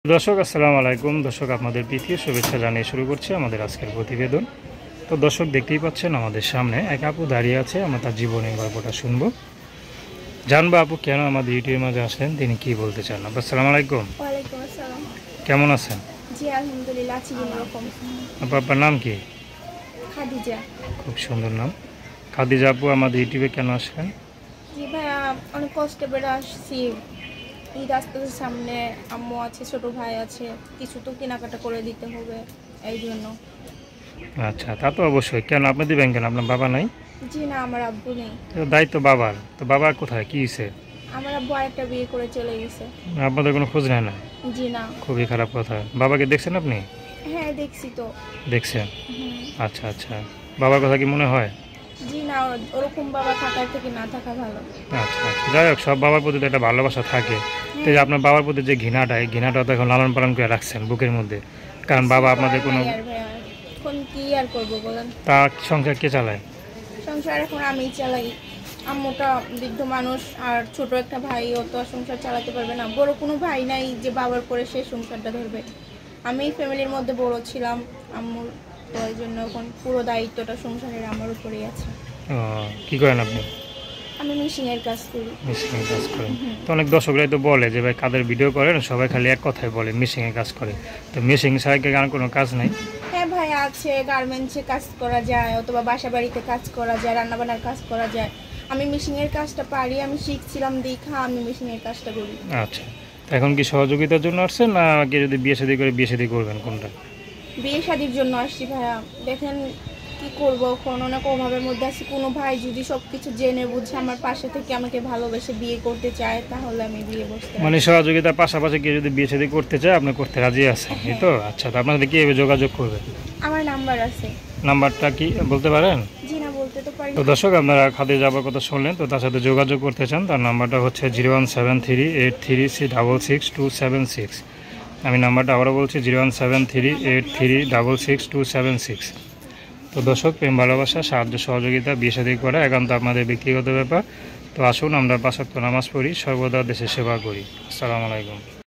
दर्शक আসসালামু আলাইকুম। দর্শক আপনাদের প্রীতি শুভেচ্ছা জানিয়ে শুরু করছি আমাদের আজকের প্রতিবেদন। তো দর্শক দেখতেই পাচ্ছেন আমাদের সামনে এক আপু দাঁড়িয়ে আছে, আমরা তার জীবনের গল্পটা শুনবো, জানবো আপু কেন আমাদের ইউটিউবের মাঝে আসেন, তিনি কি বলতে চান। আপু আসসালামু আলাইকুম। ওয়ালাইকুম আসসালাম। কেমন আছেন? জি আলহামদুলিল্লাহ আছি কোনোরকম। আপু আপনার নাম কি? খাদিজা। খুব সুন্দর নাম। খাদিজা আপু আমাদের ইউটিউবে কেন আসলেন? জি ভাইয়া, অনেক কষ্টে বেড়ে আসছি। ঈদ আসতেছে সামনে, আম্মু আছে, ছোট ভাই আছে, কিছু তো কেনাকাটা করে দিতে হবে, এই জন্য। আচ্ছা, তা তো অবশ্যই। কেন আপনি দিবেন কেন? আপনার বাবা নাই? জি না, আমার আব্বু নেই। তো দায়িত্ব বাবার। তো বাবা কোথায়, কি হয়েছে? আমার আব্বু আরেকটা বিয়ে করে চলে গেছে। আপনাদের কোনো খোঁজ নেয় না? জি না। খুবই খারাপ কথা। বাবাকে দেখছেন আপনি? হ্যাঁ দেখছি তো। দেখছেন? হুম। আচ্ছা আচ্ছা, বাবার কথা কি মনে হয়? জি না, ওরকম বাবা থাকার থেকে না থাকা ভালো। আচ্ছা আচ্ছা, যাই হোক, সব বাবার প্রতি তো একটা ভালোবাসা থাকে। তো এই যে আপনার বাবার প্রতি যে ঘৃণাটা, এই ঘৃণাটা তো এখন লালন পালন করে রাখছেন বুকের মধ্যে, কারণ বাবা আপনাদের কোনো। নাই আর ভাইয়া, এখন কি আর করবো বলেন। তা সংসার কে চালায়? সংসার এখন আমি চালাই। আম্মুটা বৃদ্ধ মানুষ, আর ছোট একটা ভাই, ও তো আর সংসার চালাতে পারবে না। বড় কোনো ভাই নাই যে বাবার পরে সে সংসারটা ধরবে। আমি ফ্যামিলির মধ্যে বড় ছিলাম আম্মুর, তো এই জন্য এখন পুরো দায়িত্বটা সংসারের আমার উপরেই আছে। ও, কি করেন আপনি? আমি মিশিংয়ের কাজ করি। মিশিংয়ে কাজ করেন? তো অনেক দর্শকরাই তো বলে যে ভাই কাদের ভিডিও করেন, সবাই খালি এক কথাই বলে মিশিংয়ে কাজ করে। তো মিশিং ছাড়া কি আর কোনো কাজ নাই? হ্যাঁ ভাই আছে, গার্মেন্টসে কাজ করা যায়, অথবা বাসা বাড়িতে কাজ করা যায়, রান্নাবান্নার কাজ করা যায়। আমি মিশিংয়ের কাজটা পারি, আমি শিখছিলাম দেখা আমি মিশিংয়ের কাজটা করি। আচ্ছা, তো এখন কি সহযোগিতার জন্য আসছেন, না কি যদি বিয়ে শাদী করে বিয়ে শাদী করবেন, কোনটা? বিয়ে শাদির জন্য আসছি ভাইয়া। দেখেন কি করবো, এখন অনেক অভাবের মধ্যে আছি। কোনো ভাই যদি সবকিছু জেনে বুঝে আমার পাশে থেকে আমাকে ভালোবেসে বিয়ে করতে চায়, তাহলে আমি বিয়ে বসতে মানে সহযোগিতার পাশাপাশি কেউ যদি বিয়ে শাদী করতে চায়, আপনি করতে রাজি আছেন, এই তো? আচ্ছা, তো আপনাদের কীভাবে যোগাযোগ করবে? আমার নাম্বার আছে। নাম্বারটা কি বলতে পারেন? জি না, বলতে তো পারি তো না। দর্শক, আপনারা খাদিজা যাবার কথা শুনলেন, তো তার সাথে যোগাযোগ করতে চান, তার নাম্বারটা হচ্ছে 01738366276। আমি নাম্বারটা আবারও বলছি, 01738366276। তো দর্শক, প্রেম ভালোবাসা, সাহায্য সহযোগিতা, বিয়ে শাদী করা একান্ত আপনাদের ব্যক্তিগত ব্যাপার। তো আসুন আমরা 5 ওয়াক্ত নামাজ পড়ি, সর্বদা দেশের সেবা করি। আসসালামু আলাইকুম।